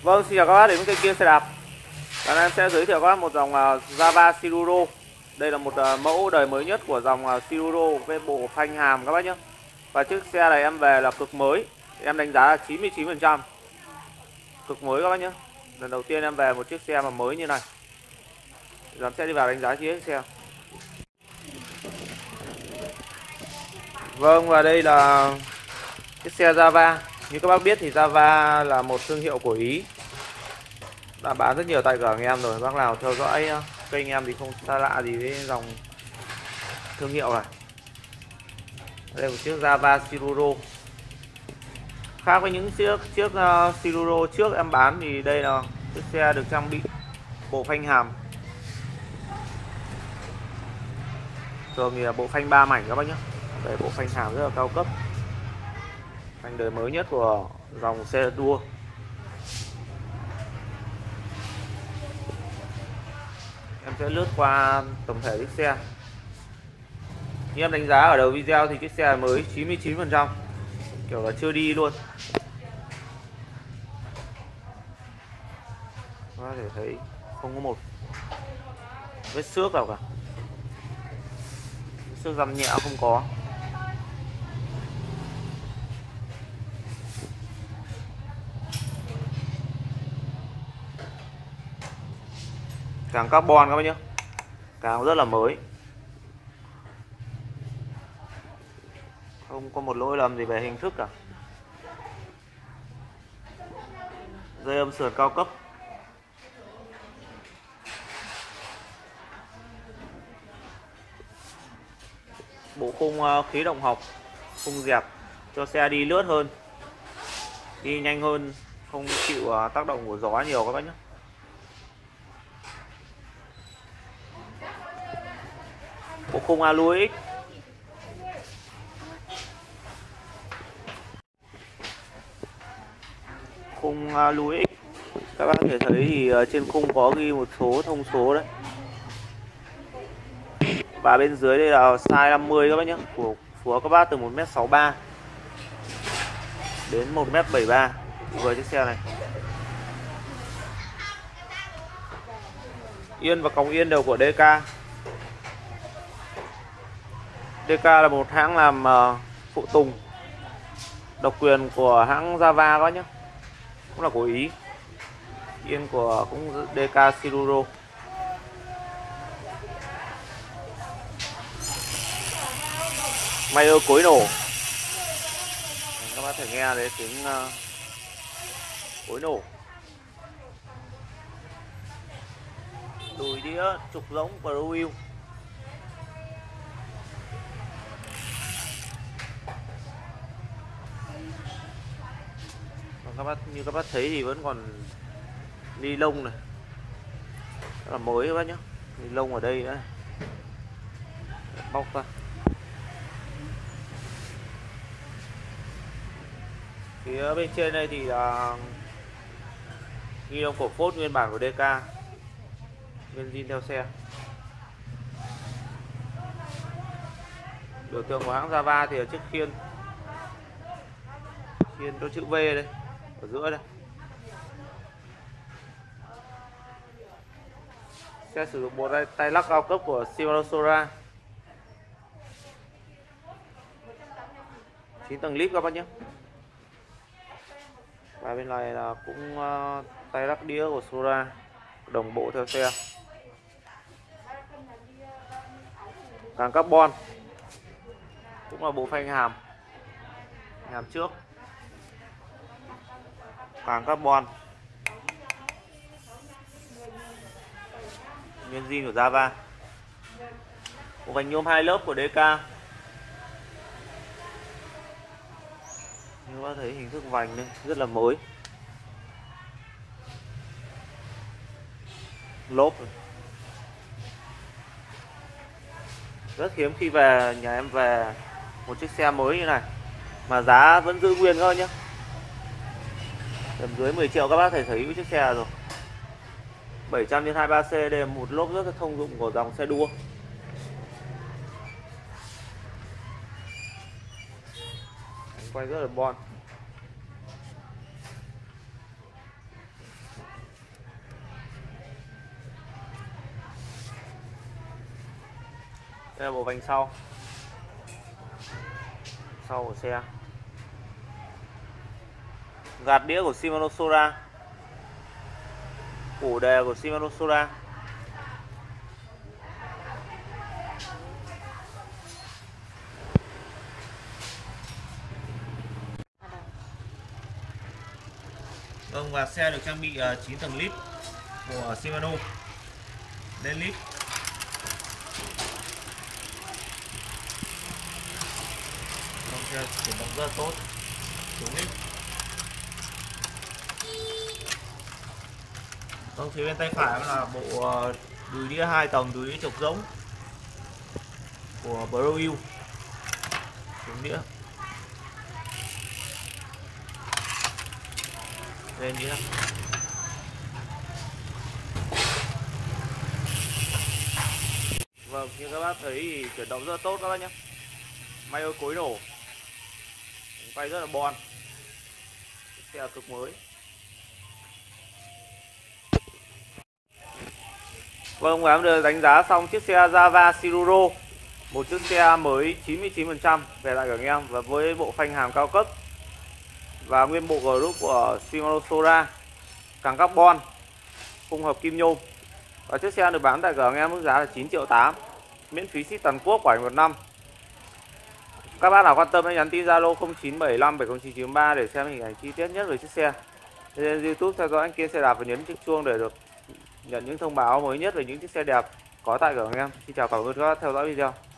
Vâng, xin chào các bác đến với kênh Kia Xe Đạp. Hôm nay em sẽ giới thiệu các bác một dòng Java Siruro. Đây là một mẫu đời mới nhất của dòng Siruro với bộ phanh hàm các bác nhé. Và chiếc xe này em về là cực mới, em đánh giá là 99%. Cực mới các bác nhé. Lần đầu tiên em về một chiếc xe mà mới như này.咱sẽ đi vào đánh giá chiếc xe. Vâng, và đây là chiếc xe Java. Như các bác biết thì Java là một thương hiệu của Ý, đã bán rất nhiều tại cửa anh em rồi. Bác nào theo dõi kênh em thì không xa lạ gì với dòng thương hiệu này. Đây là một chiếc Java Siruro. Khác với những chiếc Siruro trước em bán thì đây là chiếc xe được trang bị bộ phanh hàm. Thường thì là bộ phanh 3 mảnh các bác nhé. Đây, bộ phanh hàm rất là cao cấp, phanh đời mới nhất của dòng xe đua. Em sẽ lướt qua tổng thể chiếc xe. Như em đánh giá ở đầu video thì chiếc xe mới 99%, kiểu là chưa đi luôn. Có thể thấy không có một vết xước nào cả, xước răm nhẹ không có. Càng carbon các bác nhé, càng rất là mới, không có một lỗi lầm gì về hình thức cả. Dây âm sườn cao cấp. Bộ khung khí động học, khung dẹp cho xe đi lướt hơn, đi nhanh hơn, không chịu tác động của gió nhiều các bác nhé. Bộ khung Alloy X. Khung Alloy X. Các bác có thể thấy thì trên khung có ghi một số thông số đấy. Và bên dưới đây là size 50 các bác nhé, của phù hợp các bác từ 1m63 đến 1m73 với chiếc xe này. Yên và còng yên đều của DK. DK là một hãng làm phụ tùng độc quyền của hãng Java các bác nhé, cũng là của Ý. Yên của cũng DK Siruro. Mayer cối nổ, các bác thể nghe thấy tiếng cối nổ. Đùi đĩa trục rỗng Pro Wheel. Các bác, như các bác thấy thì vẫn còn ni lông này, rất là mới các bác nhé. Ni lông ở đây nữa, bóc ra. Phía bên trên đây thì là ghi đông cổ phốt nguyên bản của DK, nguyên zin theo xe. Biểu tượng của hãng Java thì ở chiếc khiên, khiên có chữ V đây ở giữa đây. Xe sử dụng bộ tay lắc cao cấp của Shimano Sora, 9 tầng lip các bác nhé. Và bên này là cũng tay lắc đĩa của Sora, đồng bộ theo xe. Càng carbon, cũng là bộ phanh hàm, hàm trước. Càng carbon, nguyên zin của Java. Bộ vành nhôm 2 lớp của DK. Như các bác thấy hình thức vành đây rất là mới. Lốp rất hiếm khi về nhà em về một chiếc xe mới như này mà giá vẫn giữ nguyên thôi nhé. Tầm dưới 10 triệu các bác thể thấy cái chiếc xe rồi. 700 x 23C đây là một lốp rất là thông dụng của dòng xe đua. Quay rất là bon. Đây là bộ phanh sau của xe. Gạt đĩa của Shimano Sora. Củ đề của Shimano Sora. Vâng, và xe được trang bị 9 tầng lip của Shimano. Lên lip. Vâng, xe chuyển động rất là tốt. Xuống lip. Vâng, phía bên tay phải là bộ đùi đĩa 2 tầng, đùi đĩa trục rỗng của Broil. Xuống đĩa. Lên đĩa. Vâng, như các bác thấy thì chuyển động rất là tốt các bác nhé. May ơi cối nổ. Quay rất là bon. Xe cực mới. Vâng, và em được đánh giá xong chiếc xe Java Siruro. Một chiếc xe mới 99% về lại của anh em, và với bộ phanh hàm cao cấp và nguyên bộ group của Shimano Sora, càng carbon, khung hợp kim nhôm. Và chiếc xe được bán tại cửa anh em mức giá là 9 triệu 8, miễn phí ship toàn quốc, bảo hành 1 năm. Các bác nào quan tâm hãy nhắn tin Zalo 0975 70993 để xem hình ảnh chi tiết nhất về chiếc xe. Trên YouTube theo dõi anh Kiên Xe Đạp và nhấn chiếc chuông để được nhận những thông báo mới nhất về những chiếc xe đẹp có tại cửa anh em. Xin chào, cảm ơn các bác theo dõi video.